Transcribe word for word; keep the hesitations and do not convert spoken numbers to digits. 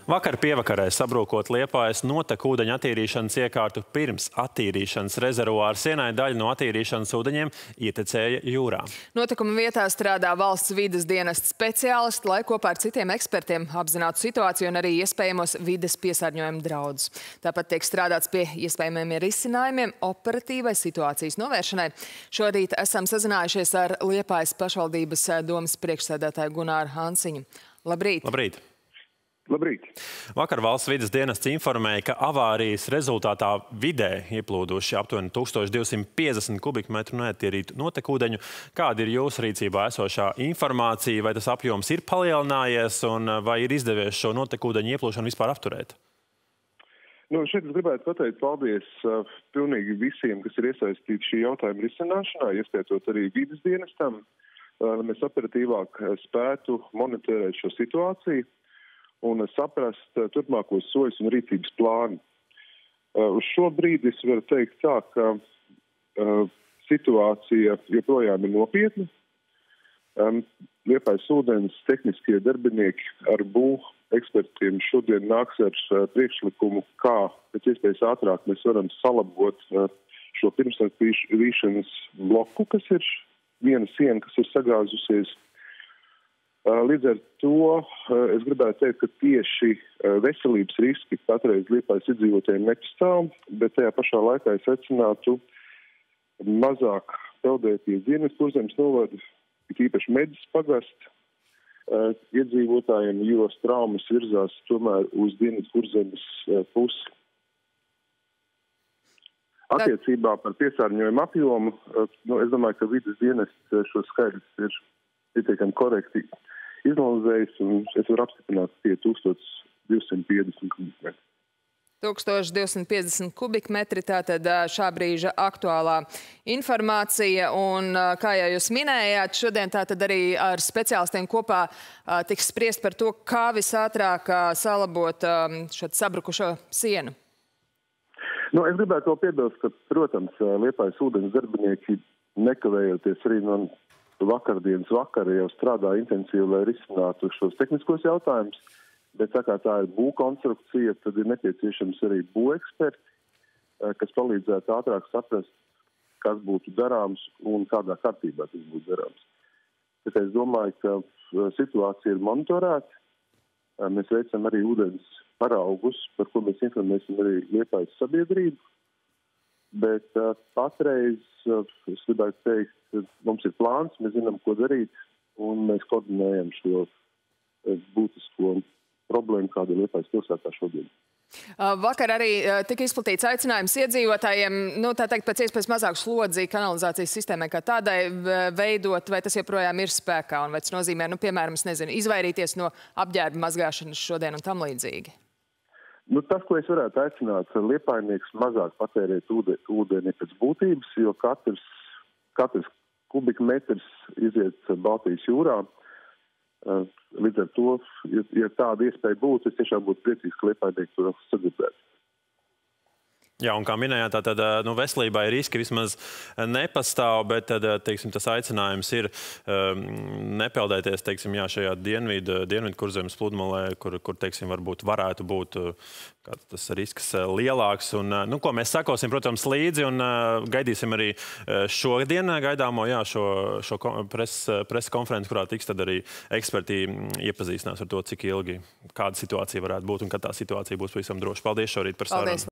Vakar pievakarē sabrūkot Liepājas notekūdeņa attīrīšanas iekārtu pirms attīrīšanas rezervuāra sienai daļa no attīrīšanas ūdeņiem ietekmēja jūrā. Notikuma vietā strādā valsts vides dienesta speciālisti, lai kopā ar citiem ekspertiem apzinātu situāciju un arī iespējamos vides piesārņojuma draudus. Tāpat tiek strādāts pie iespējamiem risinājumiem operatīvai situācijas novēršanai. Šorīt esam sazinājušies ar Liepājas pašvaldības domes priekšsēdētāju Gunāru Hansiņu. Labrīt! Labrīt! Labrīt. Vakar valsts vides dienests informēja, ka avārijas rezultātā vidē ieplūduši aptuveni tūkstoš divsimt piecdesmit kubikmetru neattīrītu notekūdeņu. Kāda ir jūsu rīcībā esošā informācija, vai tas apjoms ir palielinājies un vai ir izdevies šo notekūdeņu ieplūšanu vispār apturēt? Nu, šeit es gribētu pateikt paldies uh, pilnīgi visiem, kas ir iesaistīti šī jautājuma risināšanā, ieskaitot arī vides dienestam, uh, lai mēs operatīvāk spētu monitorēt šo situāciju un saprast uh, turpmākos soļus un rīcības plānu. Uh, uz šo brīdi es varu teikt tā, ka uh, situācija joprojām ir nopietna. Um, Liepājas ūdens tehniskie darbinieki ar būvu ekspertiem šodien nāks ar uh, priekšlikumu, kā pēc iespējas ātrāk mēs varam salabot uh, šo pirmsattīrīšanas bloku, kas ir viena siena, kas ir sagāzusies. Līdz ar to es gribētu teikt, ka tieši veselības riski patreiz Liepājas iedzīvotājiem nepastāv, bet tajā pašā laikā es aicinātu mazāk peldēties Dienvidkurzemes novada, it īpaši Medis pagast iedzīvotājiem, jo traumas virzās tomēr uz Dienvidkurzemes pusi. Attiecībā par piesārņojumu apjomu, nu, es domāju, ka vides dienests šo skaidrs ir pietiekami korekti izanalizējis, un es varu apstiprināt tie tūkstoš divsimt piecdesmit kubikmetri. tūkstoš divsimt piecdesmit kubikmetri, tātad šā brīža aktuālā informācija, un kā jau jūs minējāt, šodien tātad arī ar speciālistiem kopā tiks spriest par to, kā visātrāk salabot šo sabrukušo sienu. Nu, es gribētu vēl piebilst, ka, protams, Liepājas ūdens darbinieki nekavējoties arī no vakardienas vakara jau strādā intensīvi, lai risinātu šos tehniskos jautājumus, bet tā kā tā ir būvkonstrukcija, tad ir nepieciešams arī būveksperti, kas palīdzētu ātrāk saprast, kas būtu darāms un kādā kārtībā tas būtu darāms. Bet es domāju, ka situācija ir monitorēta. Mēs veicam arī ūdens paraugus, par ko mēs informēsim arī Liepājas sabiedrību. Bet uh, patreiz, uh, es gribētu teikt, mums ir plāns, mēs zinām, ko darīt, un mēs koordinējam šo uh, būtisko problēmu, kāda ir Liepājas pilsētā šodien. Vakar arī tika izplatīts aicinājums iedzīvotājiem, nu, tā teikt, pēc iespējas mazāk slodzi kanalizācijas sistēmai kā tādai veidot, vai tas joprojām ir spēkā, un vai tas nozīmē, nu, piemēram, es nezinu, izvairīties no apģērba mazgāšanas šodien un tam līdzīgi? Nu, tas, ko es varētu aicināt, liepājnieks mazāk patērēt ūdeni, ūdeni pēc būtības, jo katrs, katrs kubikmetrs iziet Baltijas jūrā. Līdz ar to, ja, ja tāda iespēja būtu, es tiešām būtu priecīgs, ka liepājnieki to sadzirdētu. Jā, un kā minējāt, tad nu, veselībai riski vismaz nepastāv, bet tad, teiksim, tas aicinājums ir um, nepeldēties, teiksim, jā, šajā dienvidu, Dienvidkurzemes pludmalē, kur, kur, teiksim, varbūt varētu būt kā tas risks lielāks. Un, nu, ko mēs sakosim, protams, līdzi un uh, gaidīsim arī šodien gaidāmo, jā, šo, šo preses pres konferenci, kurā tiks tad arī eksperti iepazīstinās ar to, cik ilgi kāda situācija varētu būt un kad tā situācija būs pavisam droša. Paldies šorīt par sarunu.